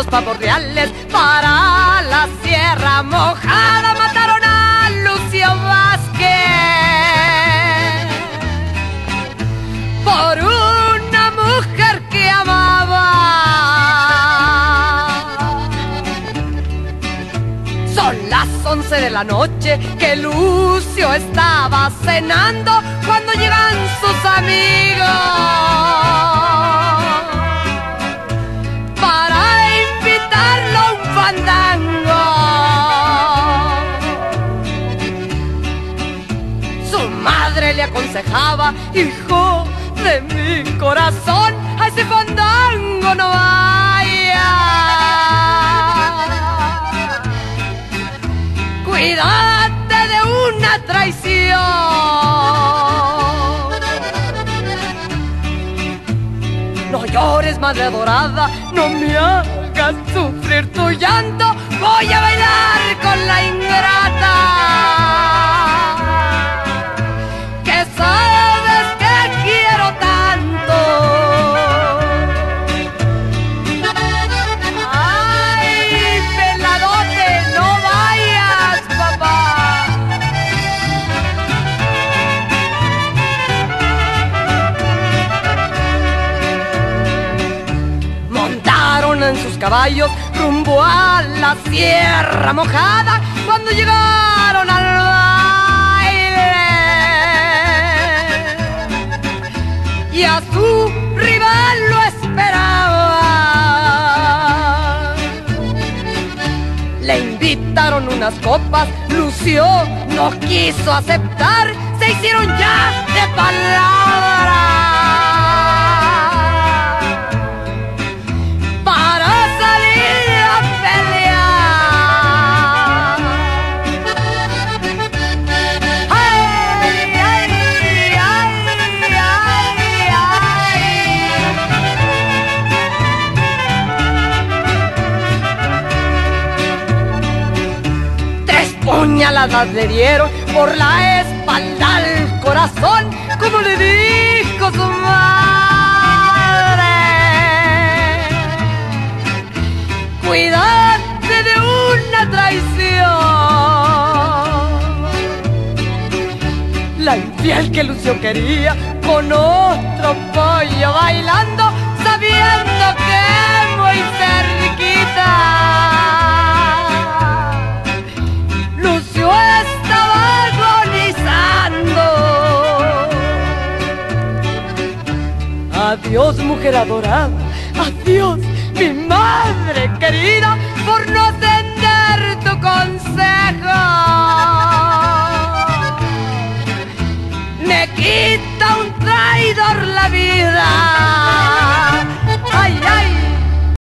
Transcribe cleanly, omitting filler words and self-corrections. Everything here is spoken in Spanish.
pavos reales para la Sierra Mojada. Mataron a Lucio Vázquez por una mujer que amaba. Son las 11 de la noche que Lucio estaba cenando cuando llegan sus amigos para invitarlo a un fandango. Su madre le aconsejaba: hijo de mi corazón, a ese fandango no vaya. Cuídate de una traición. No llores, madre adorada, no me hagas sufrir tu llanto. Voy a bailar con la ingrata, que sabes que quiero tanto. Ay, peladote, no vayas, papá. Montaron en sus caballos rumbo a la Sierra Mojada cuando llegaron al baile y a su rival lo esperaba. Le invitaron unas copas, Lucio no quiso aceptar, se hicieron ya de palabra para salir a pelear. Ay, ay, ay, ay, ay. 3 puñaladas le dieron por la espalda al corazón, como le dijo su madre: cuídate de una traición. La infiel que Lucio quería con otro pollo bailando, sabiendo que muy cerquita Lucio estaba agonizando. Adiós, mujer adorada, adiós, mi madre querida, por no atender tu consejo.